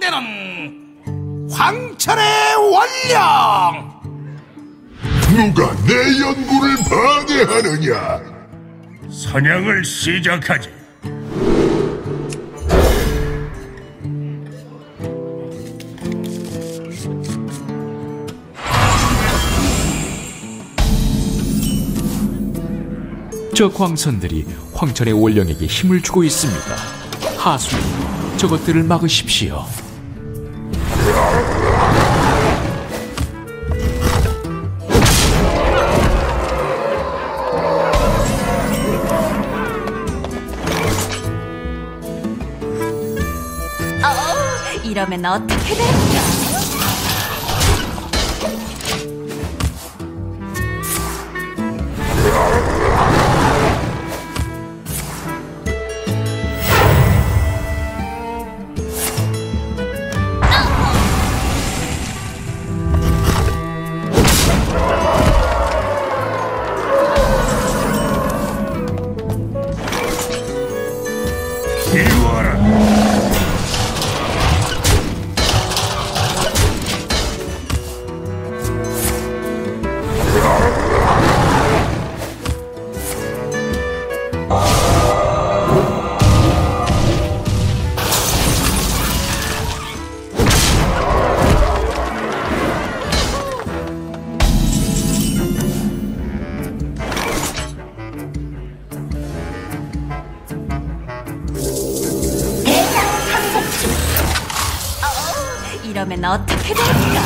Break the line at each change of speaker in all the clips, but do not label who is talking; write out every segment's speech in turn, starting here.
사용되는 황철의 원령!
누가 내 연구를 방해하느냐?
사냥을 시작하지.
저 광선들이 황천의 원령에게 힘을 주고 있습니다. 하수인, 저것들을 막으십시오.
이러면 어떻게 될까?
이리 와라.
이러면 어떻게 될까?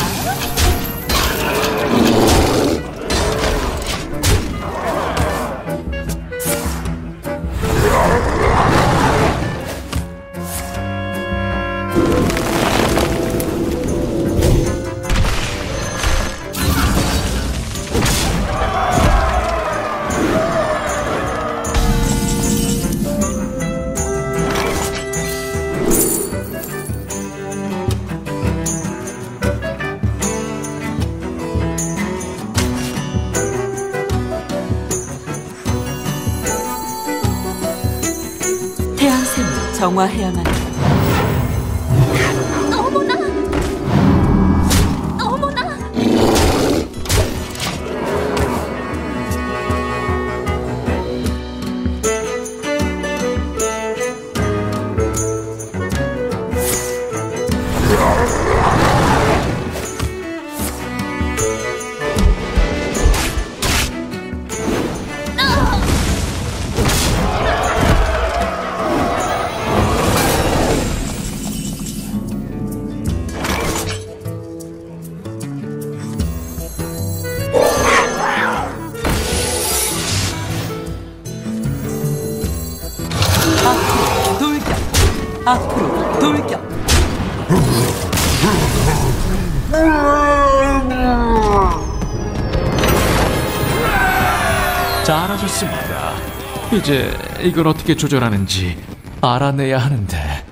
태양샘을 정화해야만 해.
어머나! 어머나!
앞으로 돌격.
잘하셨습니다. 이제 이걸 어떻게 조절하는지 알아내야 하는데.